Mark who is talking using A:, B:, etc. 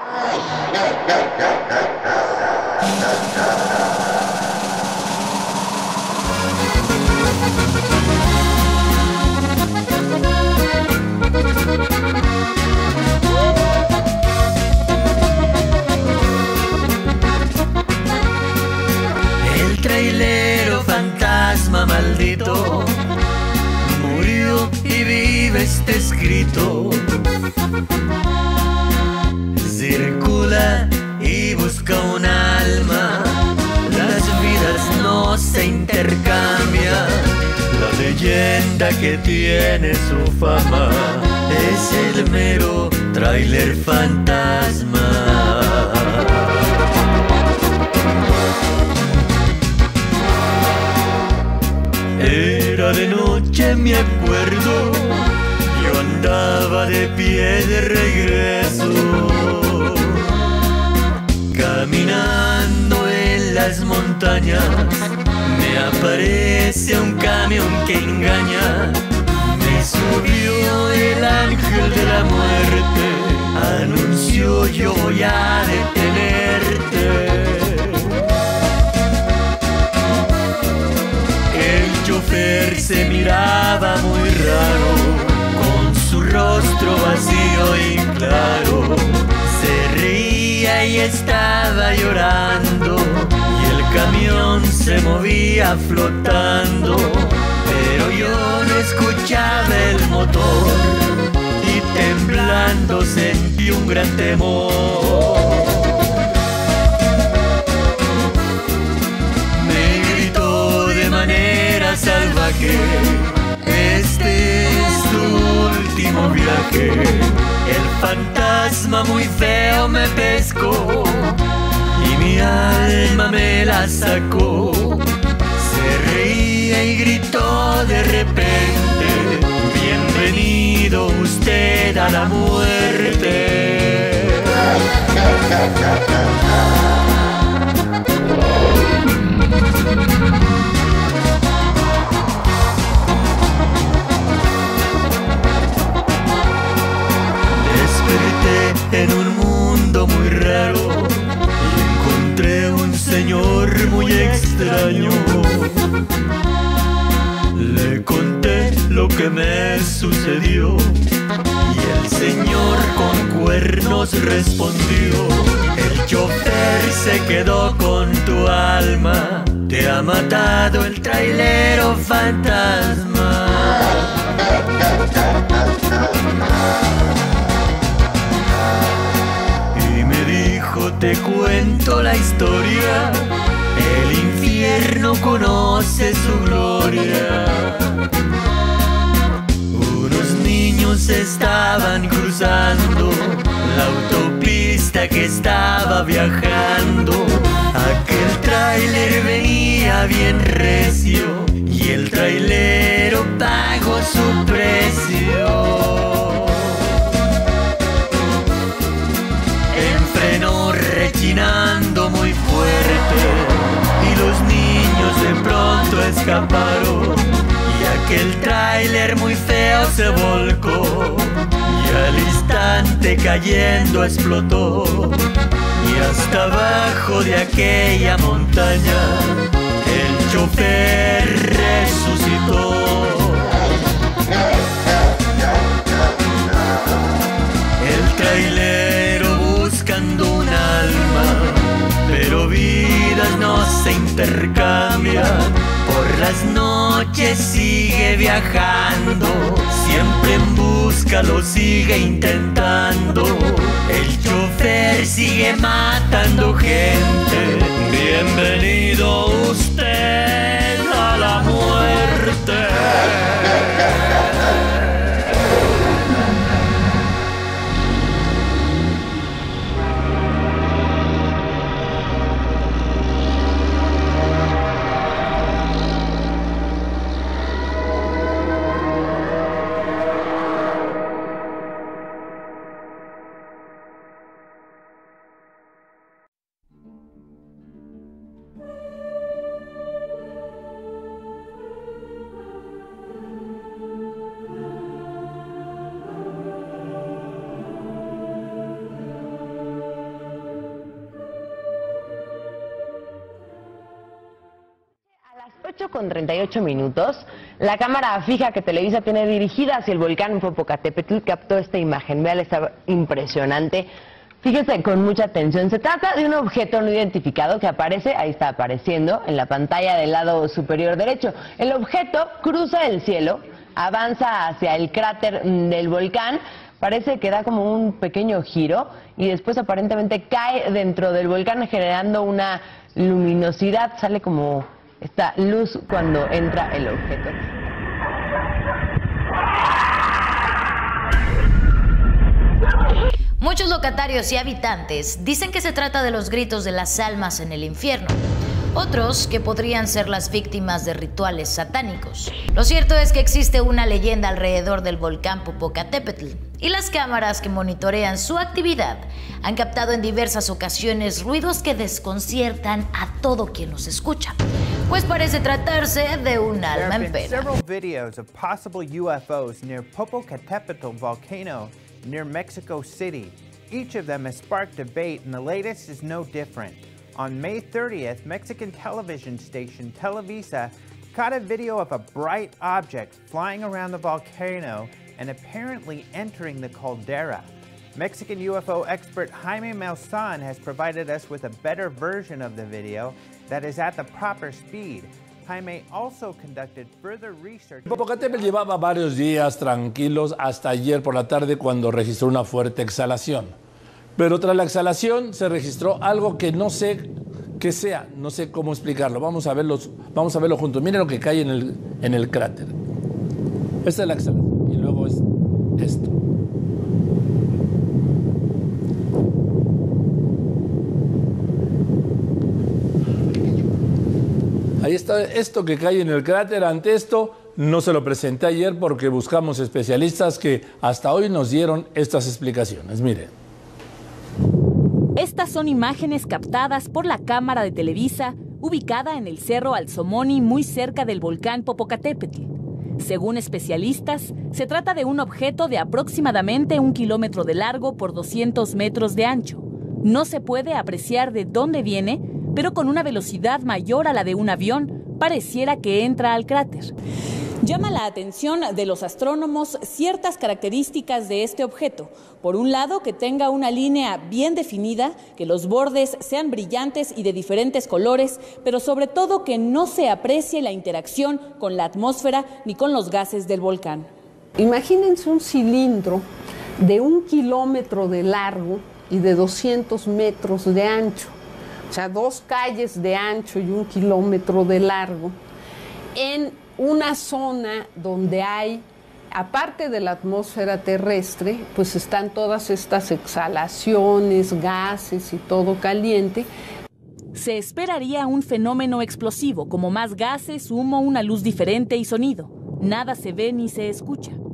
A: El trailero fantasma maldito murió y vive este escrito. Circula y busca un alma, las vidas no se intercambian. La leyenda que tiene su fama es el mero tráiler fantasma. Era de noche, me acuerdo, yo andaba de pie de regreso, caminando en las montañas. Me aparece un camión que engaña, me subió el ángel de la muerte, anunció: yo voy a detenerte. El chofer se miraba muy raro, con su rostro vacío y claro. Se reía y estaba llorando, y el camión se movía flotando. Pero yo no escuchaba el motor, y temblando sentí un gran temor. Salvaje, este es tu último viaje. El fantasma muy feo me pescó y mi alma me la sacó. Se reía y gritó de repente: bienvenido usted a la muerte. En un mundo muy raro y encontré un señor muy extraño. Le conté lo que me sucedió y el señor con cuernos respondió: el chofer se quedó con tu alma, te ha matado el trailero fantasma. Te cuento la historia, el infierno conoce su gloria. Unos niños estaban cruzando la autopista que estaba viajando. Aquel tráiler venía bien recio y el trailero pagó su precio. Rechinando muy fuerte y los niños de pronto escaparon, y aquel tráiler muy feo se volcó y al instante cayendo explotó. Y hasta abajo de aquella montaña el chofer resucitó. El trailero buscando un alma, pero vidas no se intercambian. Por las noches sigue viajando, siempre en busca lo sigue intentando. El chofer sigue matando gente. Bienvenido usted a la muerte.
B: 8:38, la cámara fija que Televisa tiene dirigida hacia el volcán Popocatépetl captó esta imagen. Vean, está impresionante. Fíjese con mucha atención. Se trata de un objeto no identificado que aparece, ahí está apareciendo, en la pantalla del lado superior derecho. El objeto cruza el cielo, avanza hacia el cráter del volcán, parece que da como un pequeño giro y después aparentemente cae dentro del volcán generando una luminosidad, sale como esta luz cuando entra el objeto.
C: Muchos locatarios y habitantes dicen que se trata de los gritos de las almas en el infierno. Otros que podrían ser las víctimas de rituales satánicos. Lo cierto es que existe una leyenda alrededor del volcán Popocatépetl y las cámaras que monitorean su actividad han captado en diversas ocasiones ruidos que desconciertan a todo quien los escucha, pues parece tratarse de un alma en pena.
D: Several videos of possible UFOs near Popocatépetl volcano near Mexico City. Each of them has sparked debate, and the latest is no different. On May 30th, Mexican television station Televisa caught a video of a bright object flying around the volcano and apparently entering the caldera. Mexican UFO expert Jaime Maussan has provided us with a better version of the video that is at the proper speed. Jaime also conducted further research.
E: Popocatépetl llevaba varios días tranquilos hasta ayer por la tarde cuando registró una fuerte exhalación. Pero tras la exhalación se registró algo que no sé qué sea, no sé cómo explicarlo. Vamos a verlo juntos. Miren lo que cae en el cráter. Esta es la exhalación y luego es esto. Ahí está esto que cae en el cráter. Ante esto no se lo presenté ayer porque buscamos especialistas que hasta hoy nos dieron estas explicaciones. Miren.
F: Estas son imágenes captadas por la cámara de Televisa, ubicada en el Cerro Alzomoni, muy cerca del volcán Popocatépetl. Según especialistas, se trata de un objeto de aproximadamente 1 kilómetro de largo por 200 metros de ancho. No se puede apreciar de dónde viene, pero con una velocidad mayor a la de un avión, pareciera que entra al cráter. Llama la atención de los astrónomos ciertas características de este objeto. Por un lado, que tenga una línea bien definida, que los bordes sean brillantes y de diferentes colores, pero sobre todo que no se aprecie la interacción con la atmósfera ni con los gases del volcán.
G: Imagínense un cilindro de 1 kilómetro de largo y de 200 metros de ancho. O sea, 2 calles de ancho y 1 kilómetro de largo, en una zona donde hay, aparte de la atmósfera terrestre, pues están todas estas exhalaciones, gases y todo caliente.
F: Se esperaría un fenómeno explosivo, como más gases, humo, una luz diferente y sonido. Nada se ve ni se escucha.